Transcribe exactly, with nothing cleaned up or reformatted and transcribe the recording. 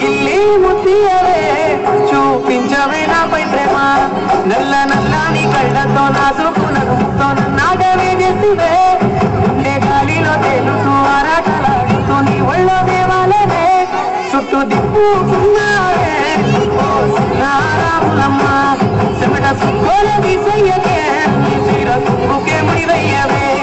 గిల్లి ముత్తియవే చూపించవే నాపై ప్రేమ నల్ల నల్లని కళ్ళతో నా చూపు నలుపుతో నాగవే చేసివే ఉండే గాలిలో తేలుతూ ఆరాటలాడుతూ నీ ఒళ్ళో దేవాలనే చుట్టూ దిప్పుకున్నావే రాములమ్మ చెమట సుక్కోల తీసయ్యకే తీర తుప్పుకే ముడివయ్యవే